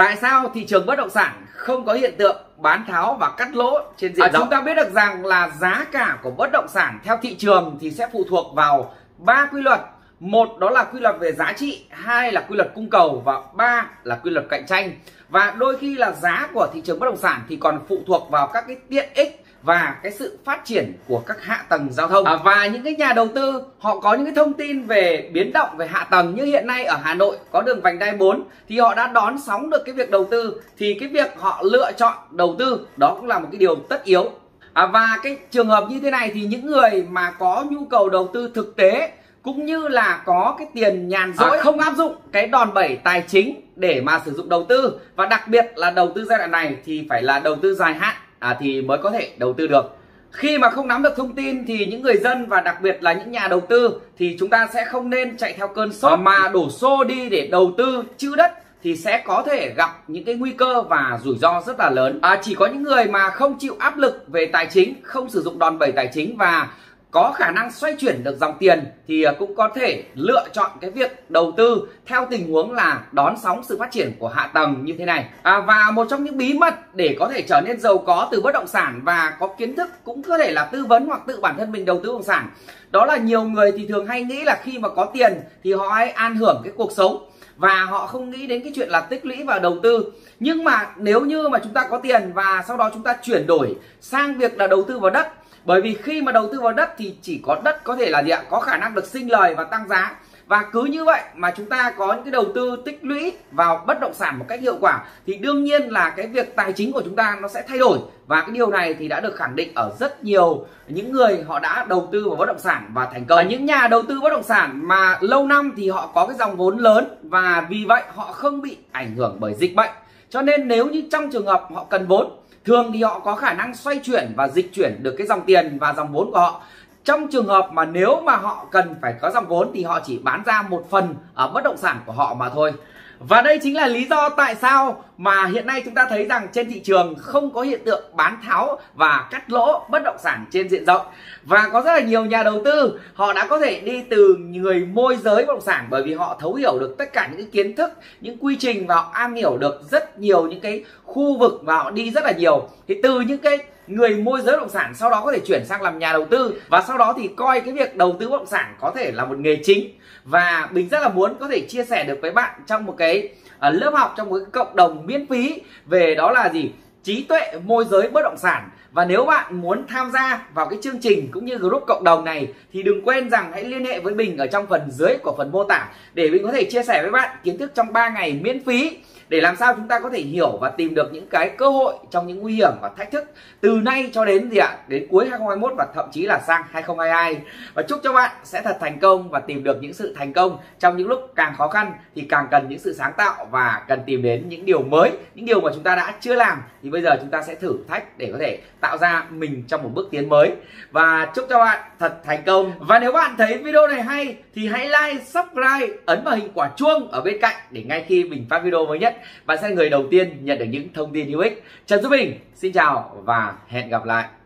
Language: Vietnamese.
Tại sao thị trường bất động sản không có hiện tượng bán tháo và cắt lỗ trên diện rộng? Chúng ta biết được rằng là giá cả của bất động sản theo thị trường thì sẽ phụ thuộc vào 3 quy luật. Một đó là quy luật về giá trị, hai là quy luật cung cầu và ba là quy luật cạnh tranh. Và đôi khi là giá của thị trường bất động sản thì còn phụ thuộc vào các cái tiện ích và cái sự phát triển của các hạ tầng giao thông. Và những cái nhà đầu tư họ có những cái thông tin về biến động về hạ tầng, như hiện nay ở Hà Nội có đường vành đai 4 thì họ đã đón sóng được cái việc đầu tư, thì cái việc họ lựa chọn đầu tư đó cũng là một cái điều tất yếu. Và cái trường hợp như thế này thì những người mà có nhu cầu đầu tư thực tế cũng như là có cái tiền nhàn rỗi, không áp dụng cái đòn bẩy tài chính để mà sử dụng đầu tư, và đặc biệt là đầu tư giai đoạn này thì phải là đầu tư dài hạn thì mới có thể đầu tư được. Khi mà không nắm được thông tin thì những người dân và đặc biệt là những nhà đầu tư thì chúng ta sẽ không nên chạy theo cơn sốt mà đổ xô đi để đầu tư chữ đất, thì sẽ có thể gặp những cái nguy cơ và rủi ro rất là lớn. Chỉ có những người mà không chịu áp lực về tài chính, không sử dụng đòn bẩy tài chính và có khả năng xoay chuyển được dòng tiền thì cũng có thể lựa chọn cái việc đầu tư theo tình huống là đón sóng sự phát triển của hạ tầng như thế này. Và một trong những bí mật để có thể trở nên giàu có từ bất động sản và có kiến thức, cũng có thể là tư vấn hoặc tự bản thân mình đầu tư bất động sản, đó là nhiều người thì thường hay nghĩ là khi mà có tiền thì họ hãy an hưởng cái cuộc sống và họ không nghĩ đến cái chuyện là tích lũy và đầu tư. Nhưng mà nếu như mà chúng ta có tiền và sau đó chúng ta chuyển đổi sang việc là đầu tư vào đất, bởi vì khi mà đầu tư vào đất thì chỉ có đất có thể là gì ạ? Có khả năng được sinh lời và tăng giá. Và cứ như vậy mà chúng ta có những cái đầu tư tích lũy vào bất động sản một cách hiệu quả thì đương nhiên là cái việc tài chính của chúng ta nó sẽ thay đổi. Và cái điều này thì đã được khẳng định ở rất nhiều những người họ đã đầu tư vào bất động sản và thành công. Những nhà đầu tư bất động sản mà lâu năm thì họ có cái dòng vốn lớn và vì vậy họ không bị ảnh hưởng bởi dịch bệnh. Cho nên nếu như trong trường hợp họ cần vốn, thường thì họ có khả năng xoay chuyển và dịch chuyển được cái dòng tiền và dòng vốn của họ. Trong trường hợp mà nếu mà họ cần phải có dòng vốn thì họ chỉ bán ra một phần ở bất động sản của họ mà thôi. Và đây chính là lý do tại sao mà hiện nay chúng ta thấy rằng trên thị trường không có hiện tượng bán tháo và cắt lỗ bất động sản trên diện rộng. Và có rất là nhiều nhà đầu tư họ đã có thể đi từ người môi giới bất động sản, bởi vì họ thấu hiểu được tất cả những cái kiến thức, những quy trình và họ am hiểu được rất nhiều những cái khu vực và họ đi rất là nhiều. Thì từ những cái người môi giới bất động sản sau đó có thể chuyển sang làm nhà đầu tư, và sau đó thì coi cái việc đầu tư bất động sản có thể là một nghề chính. Và mình rất là muốn có thể chia sẻ được với bạn trong một cái lớp học, trong một cái cộng đồng miễn phí về đó là gì? Trí tuệ môi giới bất động sản. Và nếu bạn muốn tham gia vào cái chương trình cũng như group cộng đồng này thì đừng quên rằng hãy liên hệ với mình ở trong phần dưới của phần mô tả để mình có thể chia sẻ với bạn kiến thức trong 3 ngày miễn phí, để làm sao chúng ta có thể hiểu và tìm được những cái cơ hội trong những nguy hiểm và thách thức từ nay cho đến gì ạ? Đến cuối 2021 và thậm chí là sang 2022. Và chúc cho bạn sẽ thật thành công và tìm được những sự thành công trong những lúc càng khó khăn thì càng cần những sự sáng tạo và cần tìm đến những điều mới, những điều mà chúng ta đã chưa làm thì bây giờ chúng ta sẽ thử thách để có thể tạo ra mình trong một bước tiến mới. Và chúc cho bạn thật thành công. Và nếu bạn thấy video này hay thì hãy like, subscribe, ấn vào hình quả chuông ở bên cạnh để ngay khi mình phát video mới nhất bạn sẽ là người đầu tiên nhận được những thông tin hữu ích. Trần Giúp Bình xin chào và hẹn gặp lại.